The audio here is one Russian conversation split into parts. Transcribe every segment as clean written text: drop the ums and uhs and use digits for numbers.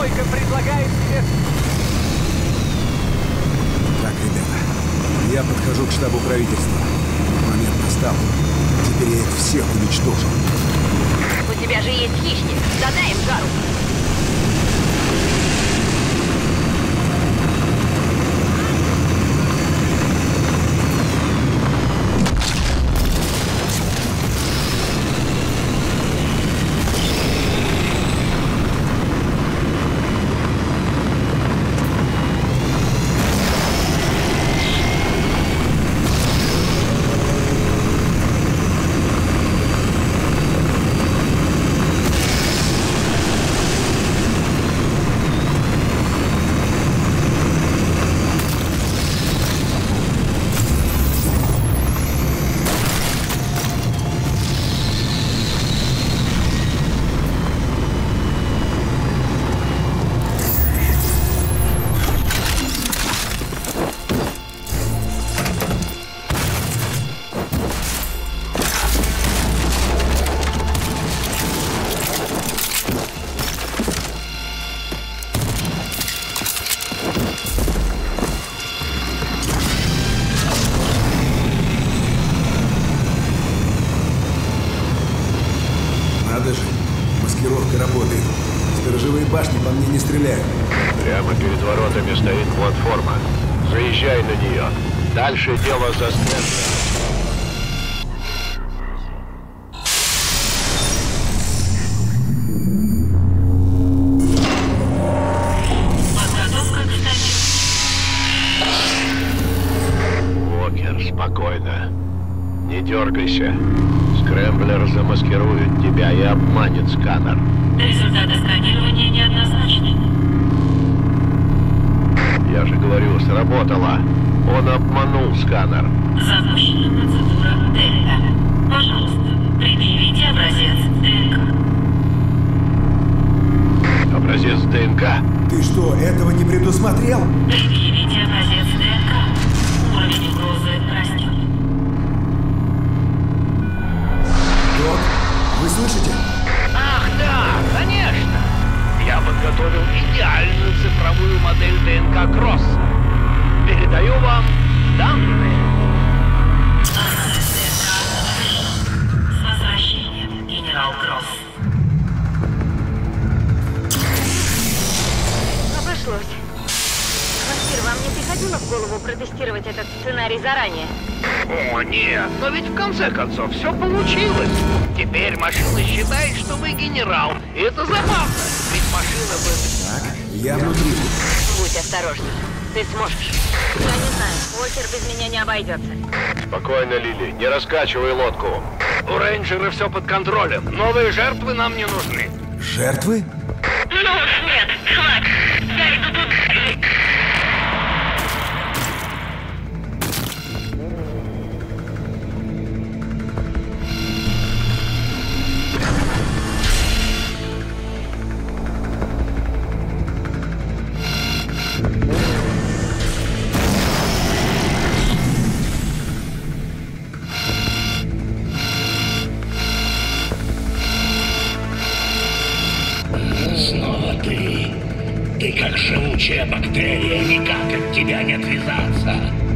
Тройка предлагает тебе... Так, ребята, я подхожу к штабу правительства. Момент настал. Теперь я их всех уничтожу. У тебя же есть хищник. Задай им жару. Надо же, маскировка работает. Сторожевые башни по мне не стреляют. Прямо перед воротами стоит платформа. Заезжай на нее. Дальше дело за стендом. Спокойно. Не дергайся. Скрэмблер замаскирует тебя и обманет сканер. Результаты сканирования неоднозначны. Я же говорю, сработало. Он обманул сканер. Запущена процедура Дельта. Пожалуйста, предъявите образец ДНК. Образец ДНК? Ты что, этого не предусмотрел? Предъявите образец ДНК. Уровень угрозы растет. Док, вы слышите? Ах, да, конечно. Я подготовил идеальную цифровую модель ДНК Кросса. Передаю вам данные. Образец ДНК. С возвращением, генерал Кросс. Обошлось. Вампир, вам не приходило в голову протестировать этот сценарий заранее? О, нет, но ведь в конце концов все получилось. Теперь машина считает, что вы генерал. И это забавно, ведь машина бы... Так, я внутри. Будь осторожней. Ты сможешь. Я не знаю, Уокер без меня не обойдется. Спокойно, Лили. Не раскачивай лодку. У рейнджера все под контролем. Новые жертвы нам не нужны. Жертвы? Ну уж нет, хватит. Я иду туда. Снова ты. Ты как живучая бактерия, никак от тебя не отвязаться.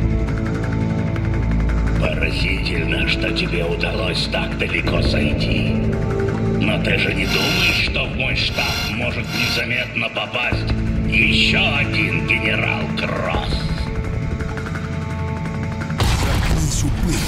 Поразительно, что тебе удалось так далеко зайти. Но ты же не думаешь, что в мой штаб может незаметно попасть еще один генерал Кросс? Заткнись, упырь.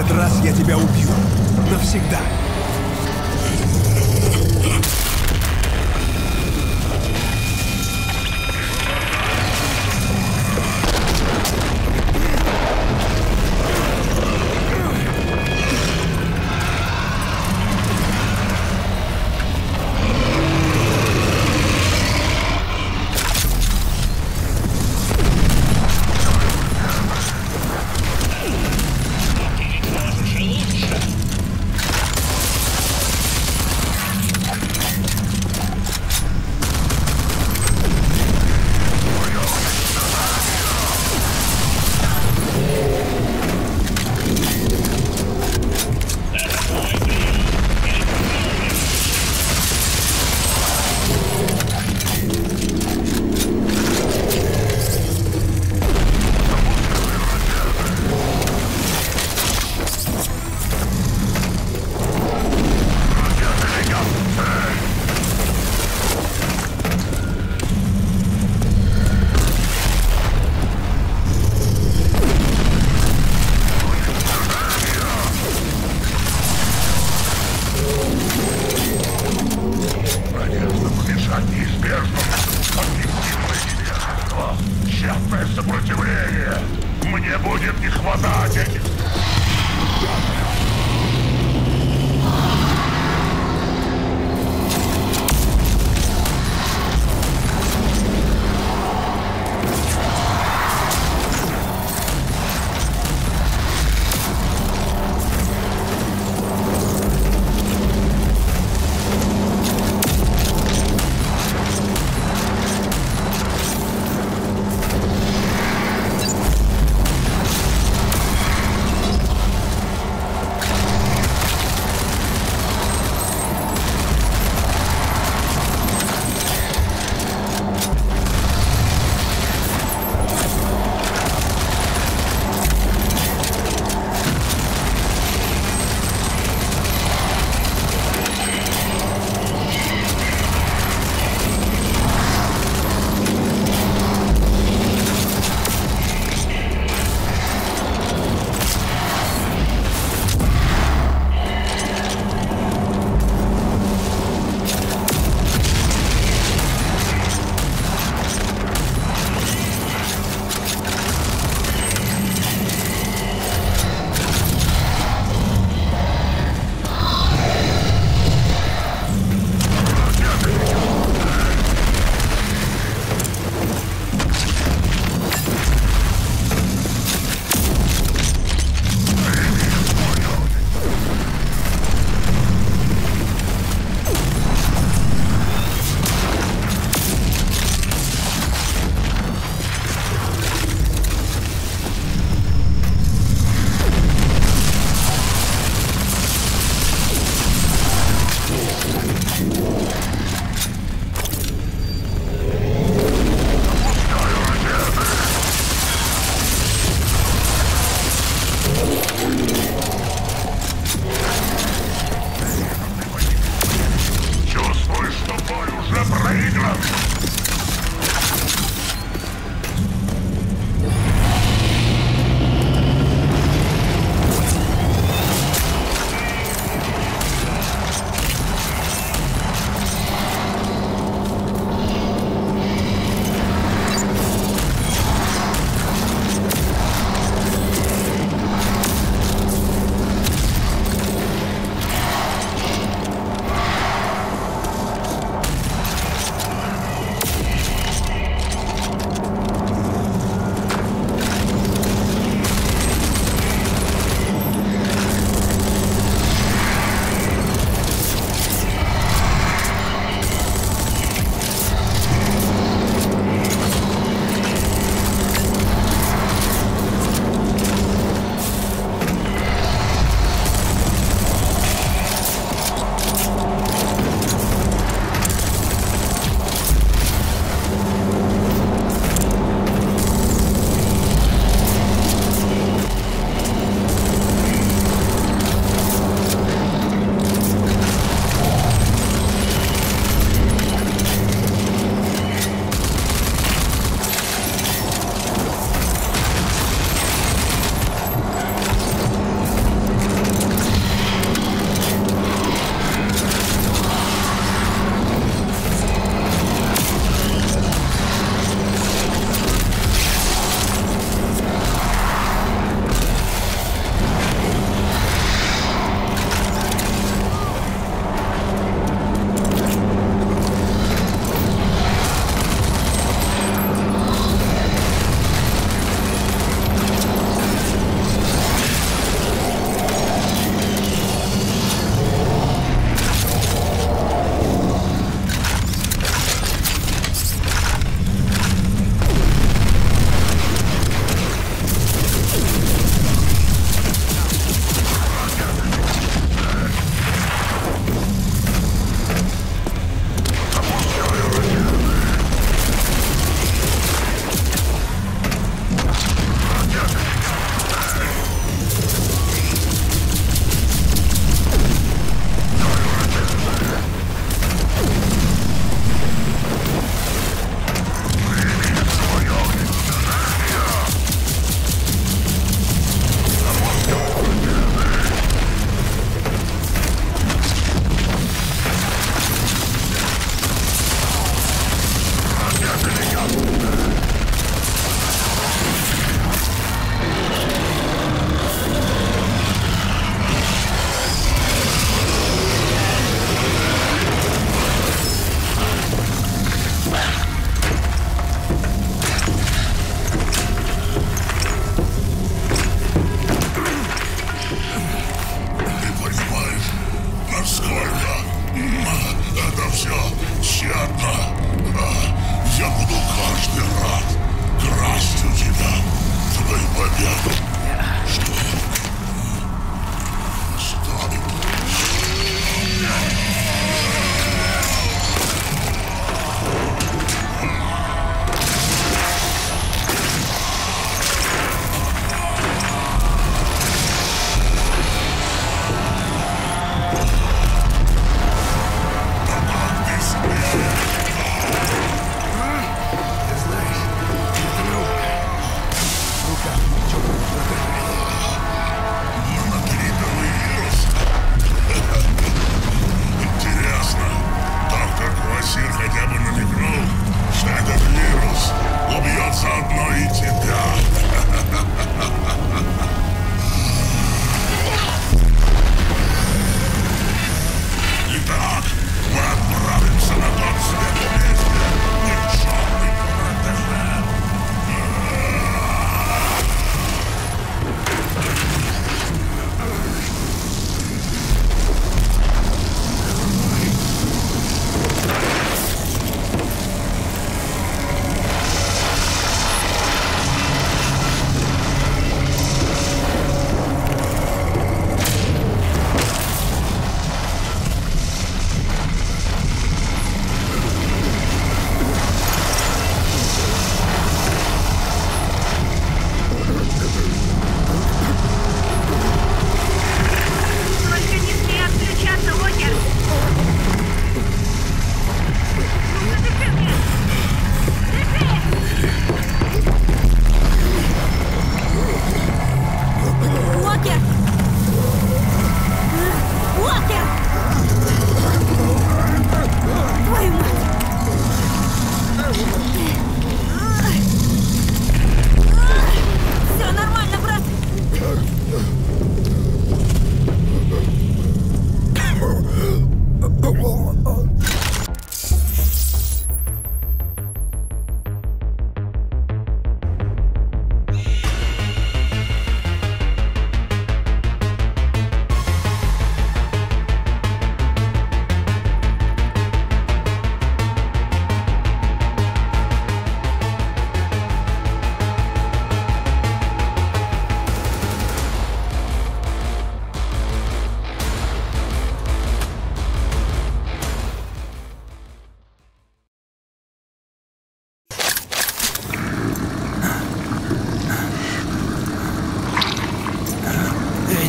этот раз я тебя убью. Навсегда. Сопротивление! Мне будет не хватать этих...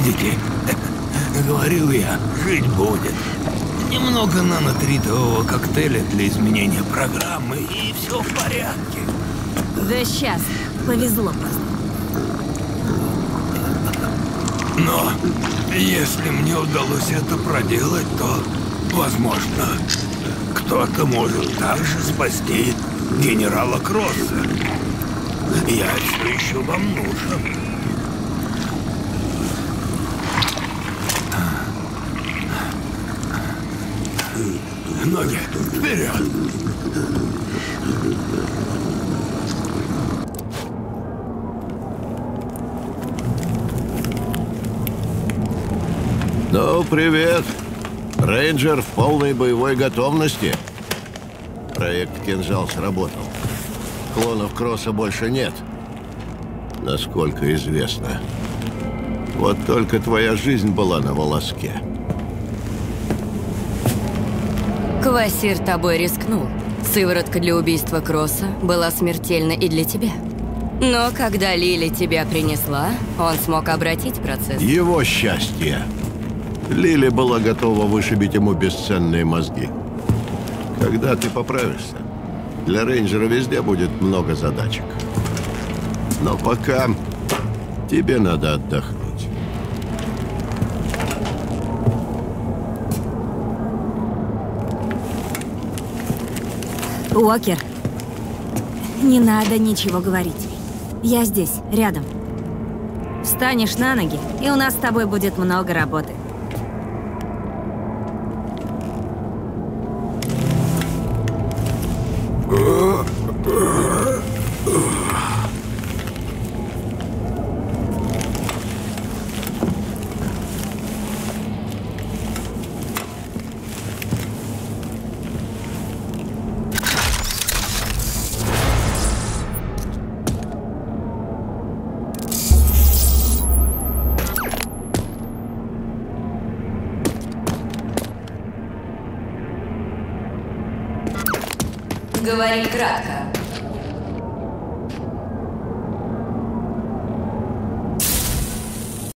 Видите? Говорил я, жить будет. Немного нанотритового коктейля для изменения программы, и все в порядке. Да сейчас. Повезло просто. Но если мне удалось это проделать, то, возможно, кто-то может также спасти генерала Кросса. Я все еще вам нужен. Ноги вперед! Ну, привет. Рейнджер в полной боевой готовности. Проект «Кинжал» сработал. Клонов Кросса больше нет, насколько известно. Вот только твоя жизнь была на волоске. Квасир тобой рискнул. Сыворотка для убийства Кросса была смертельна и для тебя. Но когда Лили тебя принесла, он смог обратить процесс. Его счастье. Лили была готова вышибить ему бесценные мозги. Когда ты поправишься, для рейнджера везде будет много задачек. Но пока тебе надо отдохнуть. Уокер, не надо ничего говорить. Я здесь, рядом. Встанешь на ноги, и у нас с тобой будет много работы. Говори кратко.